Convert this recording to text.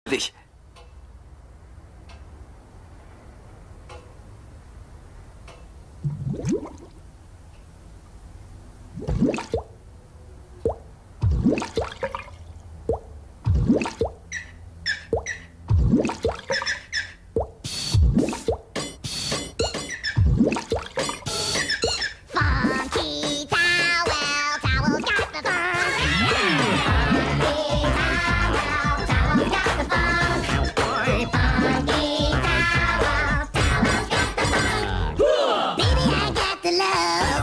dich. Funky towel, towel's got the fun. Funky towel, towel's got the fun. Funky towel, towel's got the fun. Baby, I got the love.